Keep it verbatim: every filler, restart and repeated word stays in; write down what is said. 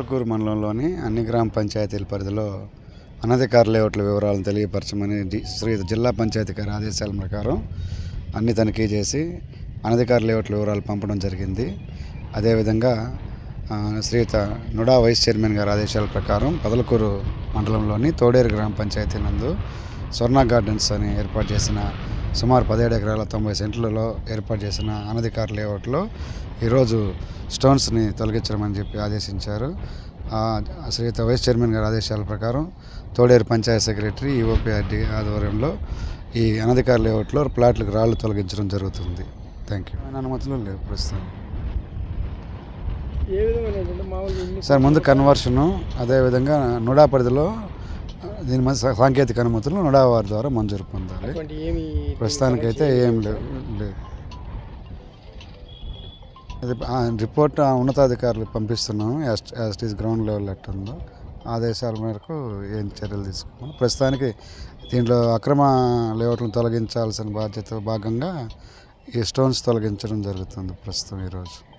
పొదలకూరు మండలంలోని అన్ని గ్రామ పంచాయతీల పరిధిలో అనధికార లేఅవుట్ల వివరాలను తెలియపరచమని శ్రీ జిల్లా పంచాయతీ గారి ఆదేశాల ప్రకారం అన్ని తనిఖీ చేసి అనధికార లేఅవుట్ల వివరాలు పంపడం జరిగింది. అదేవిధంగా శ్రీయుత నుడా వైస్ చైర్మన్ గారి ఆదేశాల ప్రకారం పొదలకూరు మండలంలోని తోడేరు గ్రామ పంచాయతీ నందు స్వర్ణ గార్డెన్స్ అని ఏర్పాటు చేసిన సుమారు పదిహేడు ఎకరాల తొంభై సెంట్లలో ఏర్పాటు చేసిన అనధికార లేఅవుట్లో ఈరోజు స్టోన్స్ని తొలగించమని చెప్పి ఆదేశించారు. శ్రీయుత వైస్ చైర్మన్ గారి ఆదేశాల ప్రకారం తోడేరు పంచాయత్ సెక్రటరీ ఈఓపీఆర్డీ ఆధ్వర్యంలో ఈ అనధికార లేఅవుట్లో ప్లాట్లకు రాళ్లు తొలగించడం జరుగుతుంది. Thank you. అనుమతులు లేవు ప్రస్తుతం. సార్ ముందు కన్వర్షను, అదేవిధంగా నుడా పరిధిలో దీని మీద సాంకేతిక అనుమతులు నుడా వారి ద్వారా మంజూరు పొందాలి. ప్రస్తుతానికైతే ఏం లేవు లేదు అది రిపోర్ట్ ఉన్నతాధికారులకు పంపిస్తున్నాము. As it is ground level at ఉందో ఆదేశాల మేరకు ఏం చర్యలు తీసుకున్నాం. ప్రస్తుతానికి దీంట్లో అక్రమ లేఅవుట్లను తొలగించాల్సిన బాధ్యత భాగంగా ఈ స్టోన్స్ తొలగించడం జరుగుతుంది ప్రస్తుతం ఈరోజు.